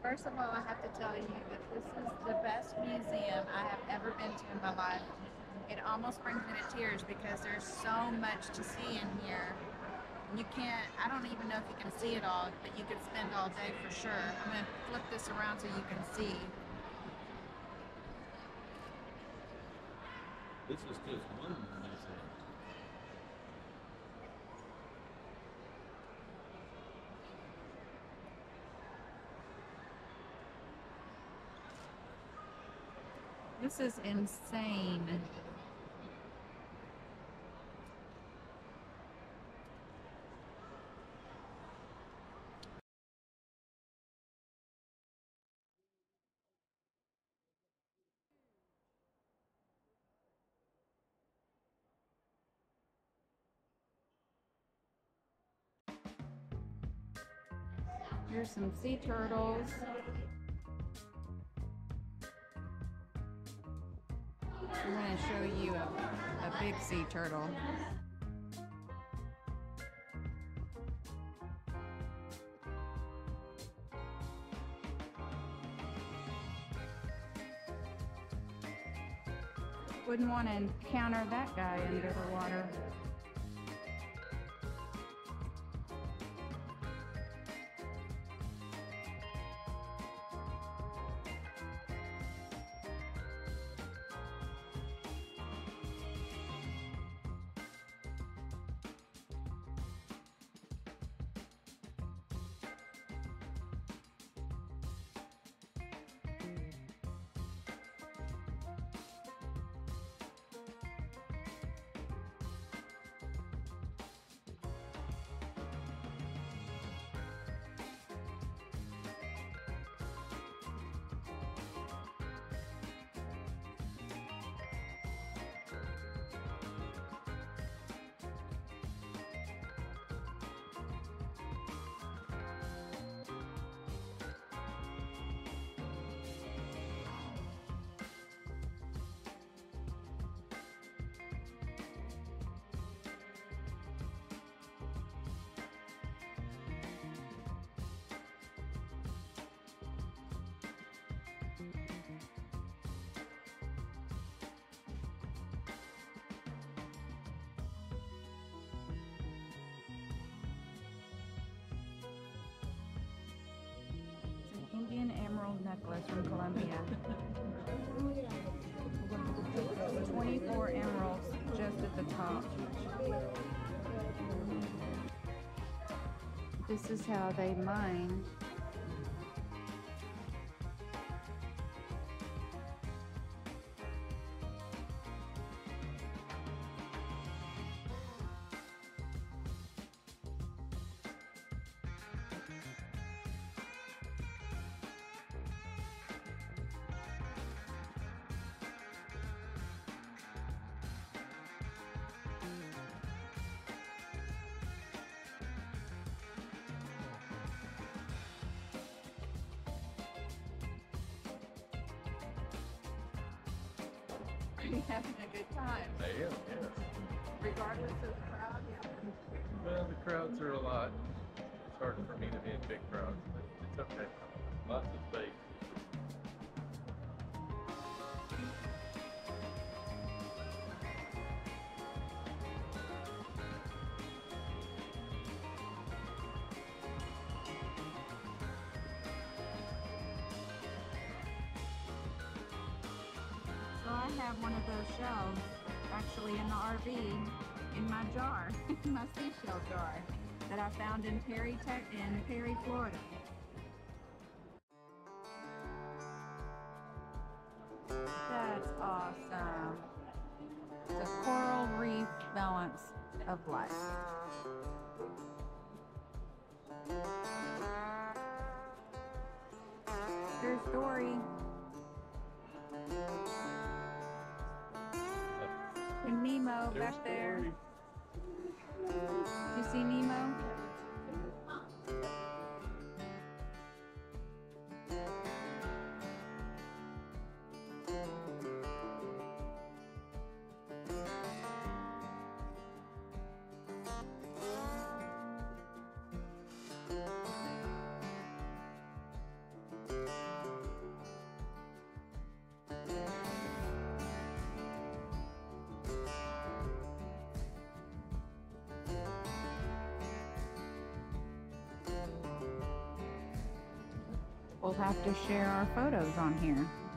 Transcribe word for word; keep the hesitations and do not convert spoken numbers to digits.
First of all, I have to tell you that this is the best museum I have ever been to in my life. It almost brings me to tears because there's so much to see in here. You can't, I don't even know if you can see it all, but you could spend all day for sure. I'm going to flip this around so you can see. This is just one museum. This is insane. Here's some sea turtles. I'm going to show you a, a big sea turtle. Wouldn't want to encounter that guy under the water. Indian emerald necklace from Colombia. twenty-four emeralds just at the top. This is how they mine. You're having a good time. I am, yes. Regardless of the crowd, yeah. Well, the crowds are a lot. It's hard for me to be in big crowds, but it's okay. Lots of space. So I have one of those shells actually in the R V in my jar, in my seashell jar that I found in Perry, Tech in Perry, Florida. That's awesome. The coral reef balance of life. Here's Dory. And Nemo There's back there. Dory. You see Nemo? We'll have to share our photos on here.